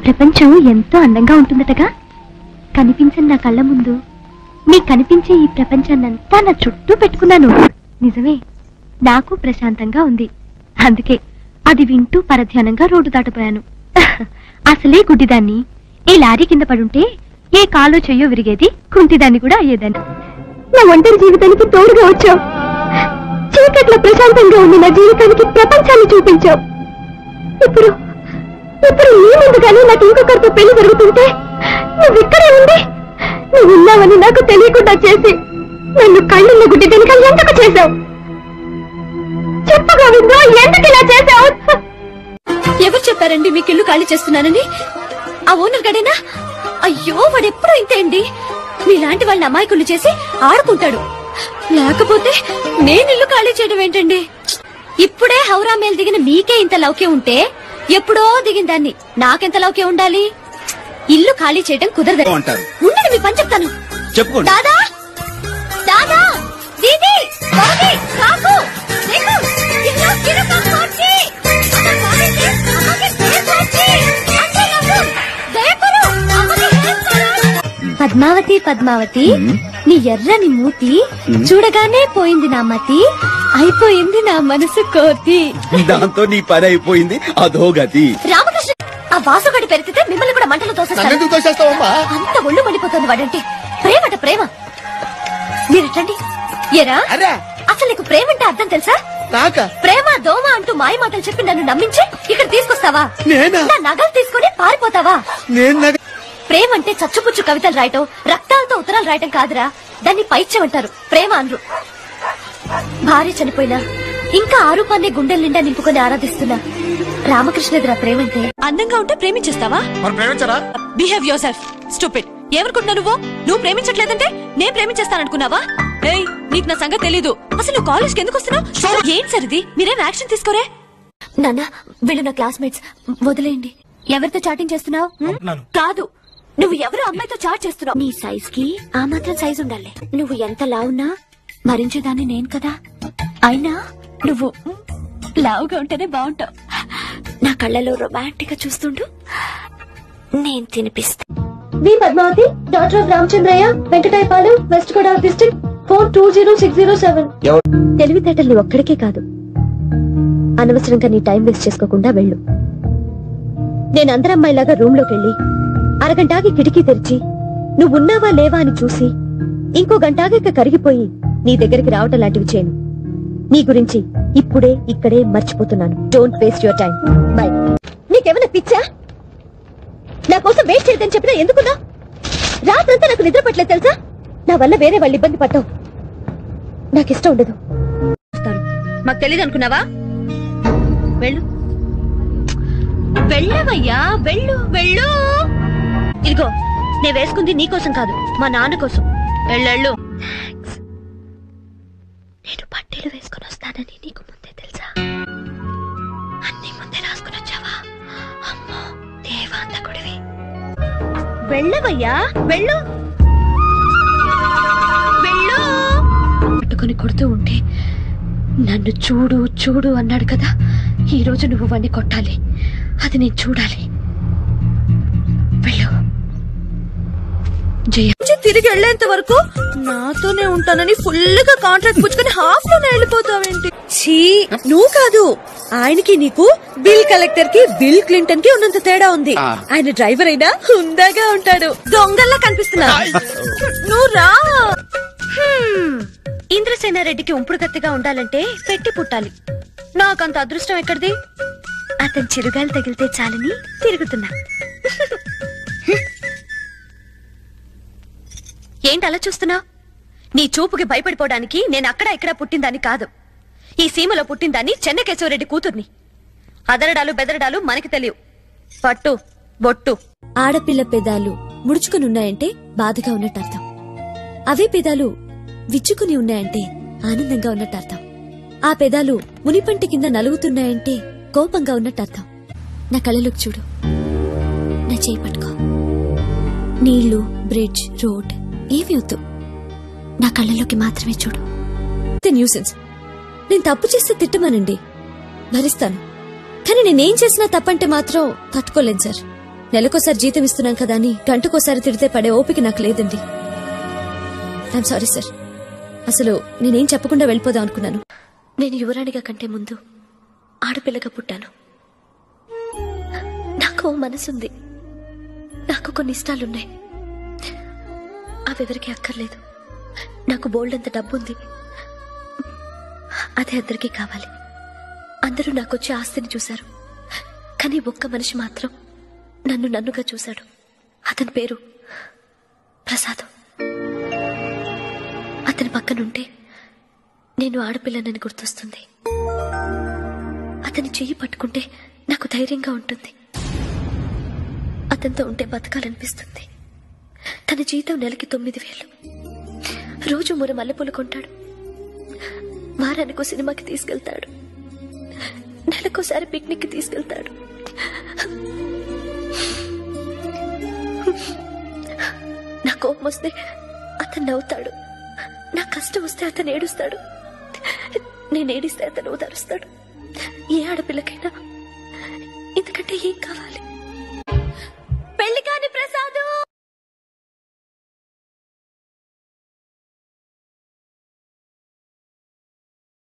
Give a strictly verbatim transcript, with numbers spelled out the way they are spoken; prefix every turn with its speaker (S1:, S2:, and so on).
S1: ప్రపంచం ఎంతో అందంగా ఉంటుందటగా. కనిపించని నా కళ్ళ ముందు నీకు కనిపించే ఈ ప్రపంచాన్నంతా నా చుట్టూ పెట్టుకున్నాను. నిజమే, నాకు ప్రశాంతంగా ఉంది. అందుకే అది వింటూ పరధ్యానంగా రోడ్డు దాటిపోయాను. అసలే గుడ్డిదాన్ని. ఈ లారీ కింద పడుంటే ఏ కాలో చెయ్యో విరిగేది, కుంటిదాన్ని కూడా అయ్యేదాన్ని. నా ఒంటరి జీవితానికి తోడుగా వచ్చావు. చీకట్లో ప్రశాంతంగా ఉంది నా జీవితానికి ప్రపంచాన్ని చూపించావు. ఇప్పుడు ఇప్పుడు నీ ముందుగానే నాకు ఇంకొకరితో పెళ్లి జరుగుతుంటే నువ్వు ఇక్కడే ఉంది. నువ్వు ఉన్నావని నాకు తెలియకుండా చేసి నన్ను కళ్ళున్న గుడ్డి వెనుక ఎందుకు చేశావు? చెప్పు గోవిందో, ఎందుకు ఇలా చేశావు?
S2: ఎవరు చెప్పారండి మీకు ఇల్లు ఖాళీ చేస్తున్నానని? ఆ ఓనర్ గడేనా? అయ్యో, వాడెప్పుడూ ఇంతే అండి. మీలాంటి వాళ్ళని అమాయకులు చేసి ఆడుకుంటాడు. లేకపోతే నేను ఇల్లు ఖాళీ చేయడం ఏంటండి? ఇప్పుడే హౌరా మేల్ దిగిన మీకే ఇంత లౌక్యం ఉంటే ఎప్పుడో దిగిన దాన్ని నాకెంత లౌక్యం ఉండాలి? ఇల్లు ఖాళీ చేయడం కుదరదు. ఉండండి, మీ పని చెప్తాను.
S3: చెప్పుకోండి.
S2: దాదా దాదా దీది బాబీ కాకు देखो कितना किरका मारती अगर मारेंगे हमें देर होती अच्छा लगो देखो हमें हेल्प करो. పద్మావతి పద్మావతి, నీ ఎర్రని మూతి చూడగానే పోయింది నా మతి, అయిపోయింది నా మనసు కోతి.
S3: దాంతో నీ పని అయిపోయింది, అదో గతి.
S2: రామకృష్ణ, ఆ వాసుగడి పెరిగితే మిమ్మల్ని కూడా మంటలు తోసేస్తాను. అంత ఒళ్ళు మండిపోతుంది వాడంటే. ప్రేమట ప్రేమ. మీరెట్టండి. ఎరా, అసలు నీకు ప్రేమ అంటే అర్థం తెలుసా? ప్రేమ దోమ అంటూ మాయ మాటలు చెప్పి నన్ను నమ్మించి ఇక్కడ తీసుకొస్తావా? నా నగలు తీసుకుని పారిపోతావా? ప్రేమ అంటే చచ్చుపుచ్చు కవితలు రాయటం, రక్తాలతో ఉత్తరాలు రాయటం కాదురా. దాన్ని పైత్యం అంటారు, ప్రేమ అనరు. భార్య చనిపోయినా ఇంకా ఆ రూపాన్ని గుండెల నిండా నింపుకొని ఆరాధిస్తున్నా రామకృష్ణదిరా ప్రేమంటే. అందంగా ఉంటే ప్రేమించేస్తావా? Behave yourself stupid. ఎవరుకుంటున్నా నువ్వు? నువ్వు ప్రేమించట్లేదంటే నేను ప్రేమించేస్తాననుకున్నావా? ఏయ్, నీకు నా సంగతి తెలీదు. అసలు నువ్వు కాలేజ్కి ఎందుకు వస్తున్నావు? ఏం సరిది, మీరేం యాక్షన్ తీసుకోరే? నాన్న, వీళ్ళు నా క్లాస్మేట్స్, వదిలేయండి. ఎవరితో చాటింగ్ చేస్తున్నావు? కాదు, నువ్వు ఎవరో అమ్మాయితో చాట్ చేస్తున్నావు. నీ సైజ్ కి ఆ మాత్రం సైజ్ ఉండాలి. నువ్వు ఎంత లావున్నా భరించేదాన్ని నేను కదా. అయినా నువ్వు లావుగా ఉంటేనే బాగుంటావు. నా కళ్ళలో రొమాంటిక్ గా చూస్తుండు, నేను తినిపిస్తా.
S1: B Padmavati, doctor of Ramachandraiah, Venkatayapalem, west Godavari district, four two zero six zero seven. తెలివితేటల్ని ఒక్కడికే కాదు, అనవసరంగా నీ టైం వేస్ట్ చేసుకోకుండా వెళ్ళు. నేను అందరమ్మాయిలాగా రూమ్ లోకి వెళ్ళి అరగంటాకి కిటికీ తెరిచి నువ్వున్నావా లేవా అని చూసి ఇంకో గంటాగా కరిగిపోయి నీ దగ్గరికి రావటం లాంటివి చేయను. నీ గురించి ఇప్పుడే ఇక్కడే మర్చిపోతున్నాను. Don't waste your time. Bye. నీకేమైనా పిచ్చా? నా కోసం వేస్ట్ చేయదని చెప్పినా ఎందుకున్నా? రాత్రంతా నాకు నిద్ర పట్టలేదు తెలుసా? నా వల్ల వేరే వాళ్ళు ఇబ్బంది పడ్డావు. నాకిష్టం ఉండదు.
S2: మాకు తెలీదు అనుకున్నావా? వెళ్ళు, వెళ్ళవయ్యా, వెళ్ళు వెళ్ళు. ఇదిగో, నేను వేసుకుంది నీకోసం కాదు, మా నాన్న కోసం. వెళ్ళు. నేను పట్టీలు వేసుకుని వస్తానని నీకు ముందే తెలుసా? అన్ని ముందే రాసుకుని వచ్చావా? అమ్మో, దేవాంతకుడివి. వెళ్ళవయ్యా, వెళ్ళు వెళ్ళు. పట్టుకుని కొడుతూ ఉంటే నన్ను చూడు చూడు అన్నాడు కదా. ఈ రోజు నువ్వు వాణ్ణి కొట్టాలి, అది నేను చూడాలి. వెళ్ళు. జయ తిరిగి వెళ్లేంత వరకు నాతోనే ఉంటానని ఫుల్ గా కాంట్రాక్ట్ పుచ్చుకొని హాఫ్ లోనే వెళ్ళిపోతావేంటి? ఛీ, నువ్వు కాదు, ఆయనకి నీకు బిల్ కలెక్టర్ కి బిల్ క్లింటన్ కి ఉన్నంత తేడా ఉంది. ఆయన డ్రైవర్ అయినా హుందాగా ఉంటాడు, దొంగల్లా కనిపిస్తున్నా. నువ్వు రా. ఇంద్రసేనారెడ్డికి ఉంపుడు కత్తిగా ఉండాలంటే పెట్టి పుట్టాలి. నాకంత అదృష్టం ఎక్కడిది? అతని చిరుగాలు తగిలితే చాలని తిరుగుతున్నా. ఏంటి అలా చూస్తున్నా? నీ చూపుకి భయపడిపోవడానికి నేను అక్కడ ఇక్కడ పుట్టిందాన్ని కాదు. ఈ సీమలో పుట్టిందాన్ని చెన్నకేశవరెడ్డి కూతుర్ని. అదరడాలు బెదరడాలు మనకి తెలియవు. పట్టు బొట్టు.
S4: ఆడపిల్ల పెదాలు ముడుచుకునున్నాయంటే బాధగా ఉన్నట్టు అర్థం. అవే పెదాలు విచ్చుకుని ఉన్నాయంటే ఆనందంగా ఉన్నట్టు అర్థం. ఆ పెదాలు మునిపంటి కింద నలుగుతున్నాయంటే కోపంగా ఉన్నట్టు అర్థం. నా కళ్ళలోకి చూడు, నా చేయి పట్టుకో. నీళ్లు, బ్రిడ్జ్, రోడ్ ఏవి వద్దు, నా కళ్ళలోకి మాత్రమే చూడు. న్యూసెన్స్. నేను తప్పు చేస్తే తిట్టమనండి, భరిస్తాను. కానీ నేనేం చేసినా తప్పంటే మాత్రం తట్టుకోలేను సార్. నెలకోసారి జీతం ఇస్తున్నాం కదా అని గంటకోసారి తిడితే పడే ఓపిక నాకు లేదండి. I'm sorry sir. అసలు నేనేం చెప్పకుండా వెళ్ళిపోదాం అనుకున్నాను. నేను యువరాణిగా కంటే ముందు ఆడపిల్లగా పుట్టాను. నాకు మనసుంది, నాకు కొన్ని ఇష్టాలున్నాయి. అవెవరికి అక్కర్లేదు. నాకు బోల్డంత డబ్బుంది, అదే అందరికీ కావాలి. అందరూ నాకొచ్చే ఆస్తిని చూశారు, కానీ ఒక్క మనిషి మాత్రం నన్ను నన్నుగా చూశాడు. అతని పేరు ప్రసాద్. అతని పక్కనుంటే నేను ఆడపిల్లనని గుర్తొస్తుంది. అతని చెయ్యి పట్టుకుంటే నాకు ధైర్యంగా ఉంటుంది. అతనితో ఉంటే బతకాలనిపిస్తుంది. తన జీతం నెలకి తొమ్మిది వేలు. రోజు మూడు మల్లెపూలు కొంటాడు. వారానికో సినిమాకి తీసుకెళ్తాడు. నెలకోసారి పిక్నిక్ తీసుకెళ్తాడు. నా కోపం వస్తే అతను నవ్వుతాడు. నా కష్టం వస్తే అతను ఏడుస్తాడు. నేను ఏడిస్తే అతను ఓదారుస్తాడు. ఏ ఆడపిల్లకైనా ఇంతకంటే ఏం కావాలి?